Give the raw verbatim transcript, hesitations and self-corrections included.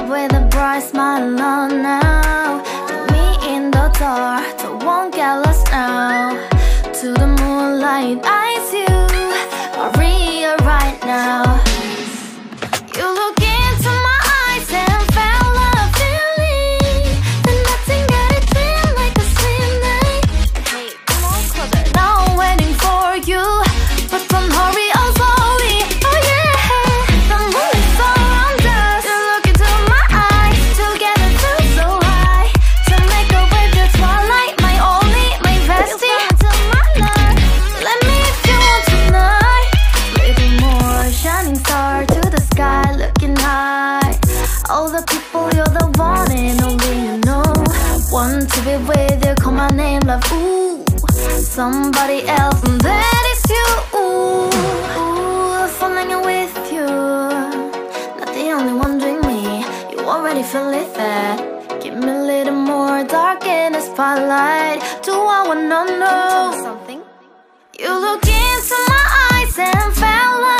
with a bright smile on now. Put me in the dark, don't won't get lost now. To the moonlight, eyes you are real right now. You look into my eyes and felt a feeling that nothing got it feel like a slim night. Hey, come on closer. Now I'm waiting for you, but don't hurry, oh slowly. Oh yeah, the moon is around us. You look into my eyes, together feel so high. To make a way the twilight, my only, my bestie. To my life, let me if you want tonight. Little more shining star to the sky, looking high. All the people, you're the one and only you know. Want to be with you, call my name, love, ooh. Somebody else, and that is you, ooh. Ooh, falling in with you. Not the only one doing me, you already feel it there. Give me a little more dark in the spotlight. Do I wanna know something? You look into my eyes and fell